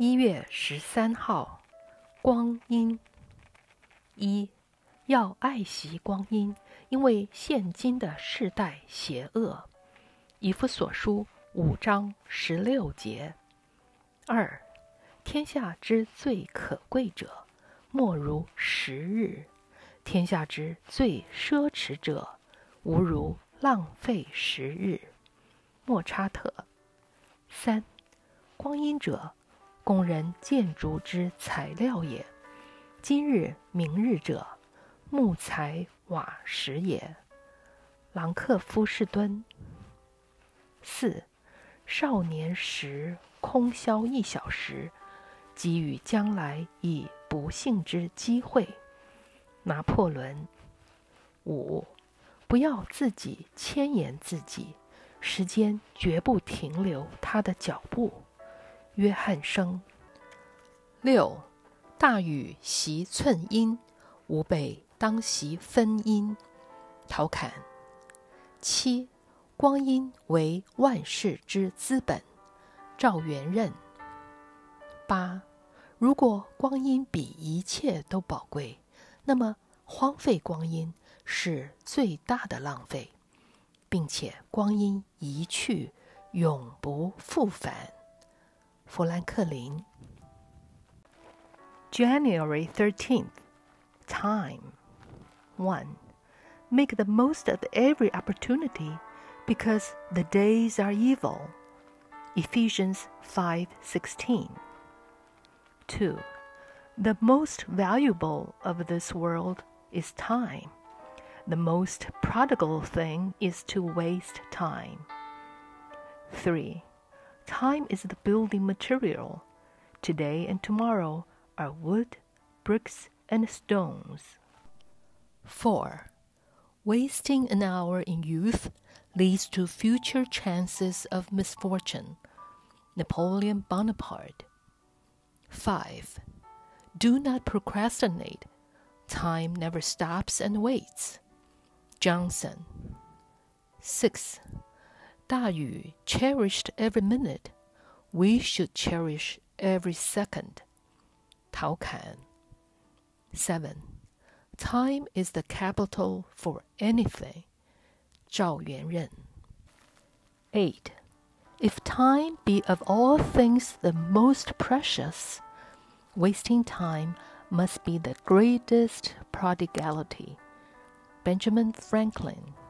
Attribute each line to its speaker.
Speaker 1: 1月13号，光阴。1. 要爱惜光阴，因为现今的世代邪恶。以弗所书5章16节。2. 天下之最可贵者，莫如时日；天下之最奢侈者，无如浪费时日。莫扎特。3. 光阴者，工人建筑之材料也。今日明日者，木材瓦石也。朗克夫士敦。4. 少年时空消1小时，给予将来以不幸之机会。拿破仑。5. 不要自己牵延自己，时间绝不停留他的脚步。约翰生。6. 大禹习寸阴，吾辈当习分阴。陶侃。7. 光阴为万事之资本。赵元任。8. 如果光阴比一切都宝贵，那么荒废光阴是最大的浪费，并且光阴一去，永不复返。富兰克林。January 13th. Time. 1. Make the most of every opportunity, because the days are evil. Ephesians 5:16. 2. The most valuable of this world is time. The most prodigal thing is to waste time. 3. Time is the building material. Today and tomorrow are wood, bricks, and stones. 4. Wasting an hour in youth leads to future chances of misfortune. Napoleon Bonaparte. 5. Do not procrastinate. Time never stops and waits. Johnson. 6. 大禹 cherished every minute. We should cherish every second. 陶侃。7. Time is the capital for anything. 赵元任。8. If time be of all things the most precious, wasting time must be the greatest prodigality. Benjamin Franklin.